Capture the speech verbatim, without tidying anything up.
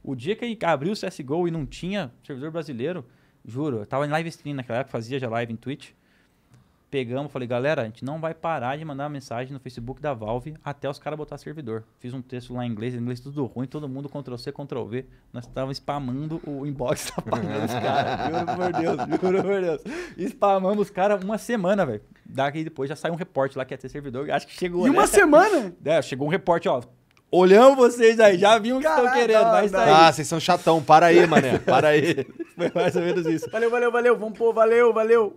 O dia que abriu o C S G O e não tinha servidor brasileiro, juro, eu tava em live stream naquela época, fazia já live em Twitch. Pegamos, falei, galera, a gente não vai parar de mandar mensagem no Facebook da Valve até os caras botar servidor. Fiz um texto lá em inglês, em inglês tudo ruim, todo mundo control C, control V. Nós tava spamando o inbox, tá pagando os caras. Juro por Deus, juro por Deus. Spamamos os caras uma semana, velho. Daqui depois já saiu um reporte lá que ia ter servidor. Acho que chegou, E né? uma semana? É, chegou um reporte, ó. Olhamos vocês aí, já vimos o que estão querendo, vai sair. Ah, vocês são chatão, para aí, mané, para aí. Foi mais ou menos isso. Valeu, valeu, valeu. Vamos pôr, valeu, valeu.